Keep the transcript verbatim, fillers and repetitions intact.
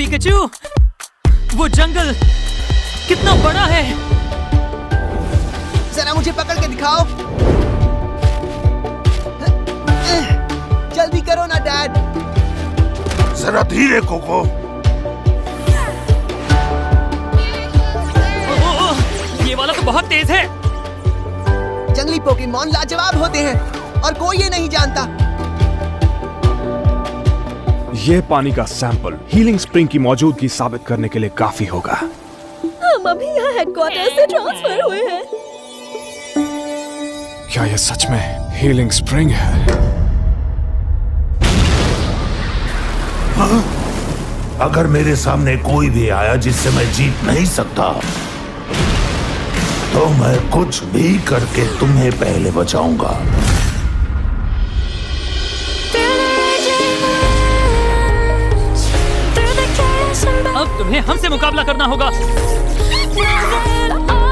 Pikachu, वो जंगल कितना बड़ा है। जरा मुझे पकड़ के दिखाओ। जल्दी करो ना डैड। जरा धीरे कोको। ये वाला तो बहुत तेज है। जंगली पोकेमॉन लाजवाब होते हैं और कोई ये नहीं जानता। ये पानी का सैंपल हीलिंग स्प्रिंग की मौजूदगी साबित करने के लिए काफी होगा। हम अभी यहाँ हेडक्वार्टर से ट्रांसफर हुए हैं। क्या ये सच में हीलिंग स्प्रिंग है? हाँ? अगर मेरे सामने कोई भी आया जिससे मैं जीत नहीं सकता, तो मैं कुछ भी करके तुम्हें पहले बचाऊंगा। अब तुम्हें हमसे मुकाबला करना होगा।